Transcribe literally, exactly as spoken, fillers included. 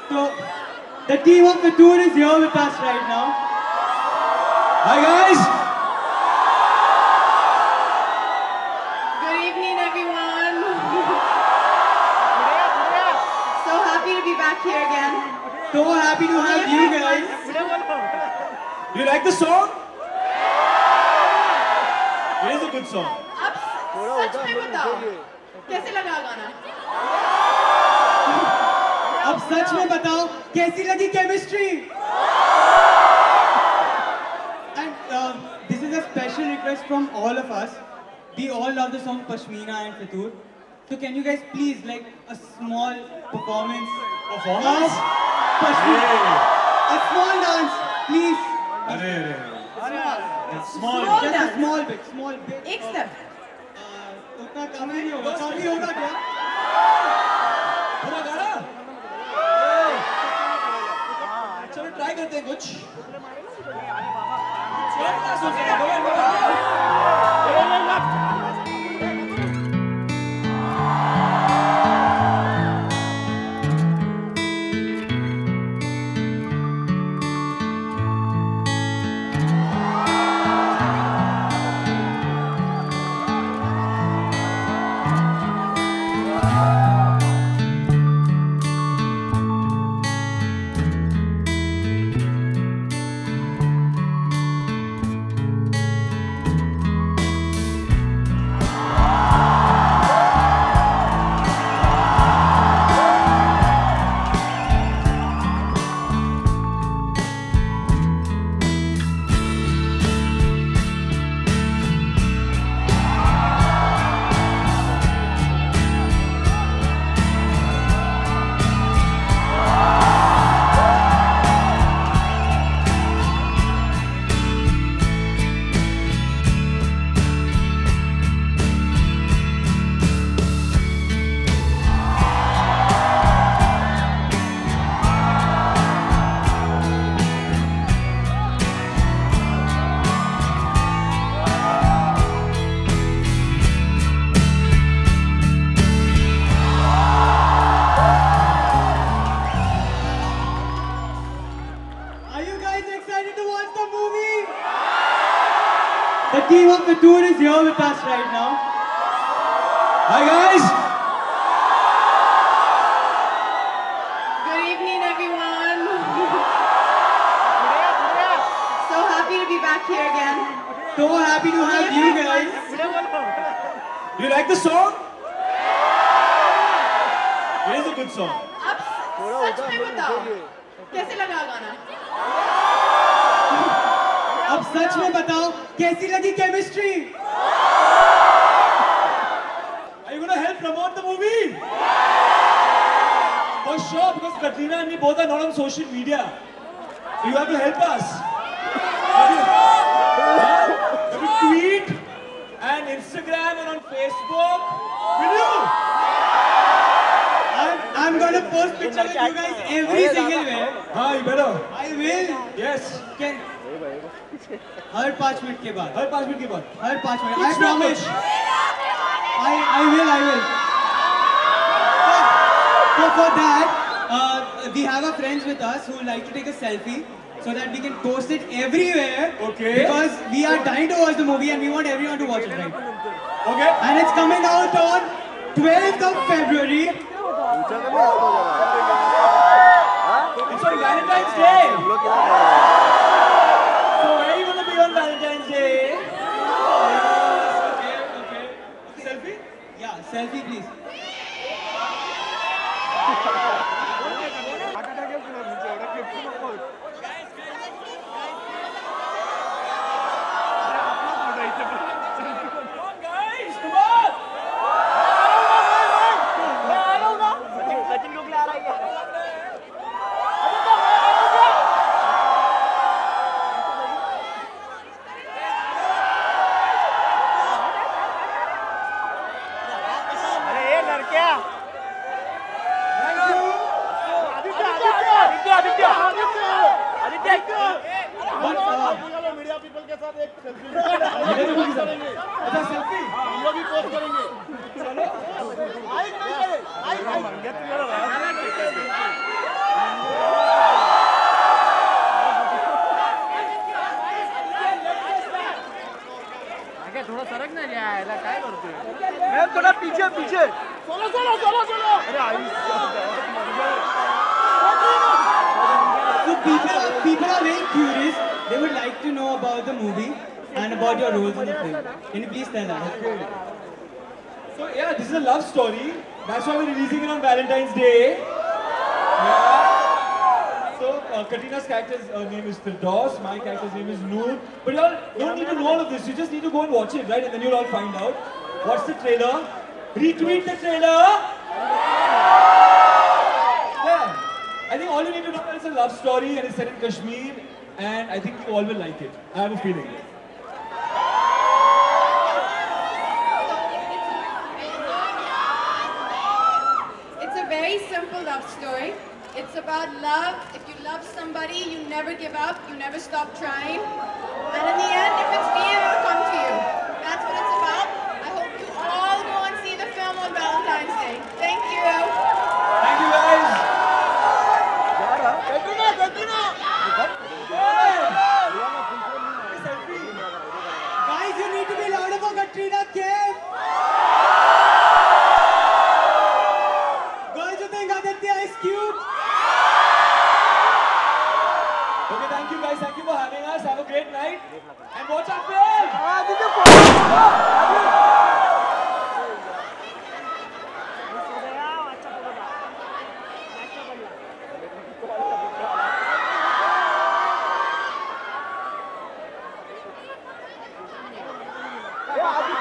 So, the team of the tour is here with us right now. Hi guys! Good evening, everyone. So happy to be back here again. So happy to have you guys. You like the song? It is a good song. अब सच में बताओ कैसे लगा गाना? अब सच में बताओ कैसी लगी chemistry? And uh, this is a special request from all of us. We all love the song Pashmina and Fitur. So can you guys please like a small performance Performance? of Pashmina? Hey. A small dance, please. अरे अरे Small Just a dance. small bit, small bit. एक step. Uh, उतना काफी नहीं होगा, काफी होगा क्या? पूरा गाना? चलो ट्राई करते हैं कुछ। क्या सोच रहे हो? The team of the tour is here with us right now. Hi guys! Good evening, everyone. So happy to be back here again. So happy to have you guys. You like the song? It is a good song. अब सच में बताओ कैसे लगा गाना? अब सच में बताओ कैसी लगी chemistry? Are you going to help promote the movie? For sure, because Katrina and me both are not on social media. So you have to help us. Have you, huh? Have you tweet and Instagram and on Facebook? Will you? I'm, I'm gonna post picture with you guys every single way. हाँ, you better. I will. Yes. Can हर पाँच minute के बाद हर पाँच minute के बाद हर पाँच minute I कुछ ना promise. कुछ। I I will I will. So for that, uh, we have our friends with us who like to take a selfie so that we can post it everywhere. Okay. Because we are dying to watch the movie and we want everyone to watch it, right? Okay. And it's coming out on twelfth of February. It's on Valentine's Day. So where are you going to be on Valentine's Day? Okay, okay. Selfie? Yeah, selfie please. Media people के साथ एक selfie करेंगे। अच्छा selfie हम लोग भी post करेंगे। चलो माइक नहीं करे माइक माइक पीछे पीछे सोलो सोलो सोलो सोलो अरे आई So people, people are very curious. They would like to know about the movie and about your roles in the film. Can you please tell us? So yeah, this is a love story. That's why we're releasing it on Valentine's Day. Yeah. So uh, Katrina's character's uh, name is Firdaus. My character's name is Noor. But y'all don't need to know all of this. You just need to go and watch it, right? And then you'll all find out. Watch the trailer. Retweet the trailer. Yeah. I think all you need to know is it's a love story and it's set in Kashmir. And I think you all will like it. I have a feeling. It's a very simple love story. It's about love. If you love somebody, you never give up, you never stop trying. And in the end, if it's me, it'll come to you. That's what it's about. I hope you all go and see the film on Valentine's Day. Thank you. Thank you guys. Katrina Katrina Guys, you need to be louder for Katrina Kaif. Girls who think Aditya is cute. Okay, thank you guys. Thank you for having us. Have a great night. And watch our film. Yeah,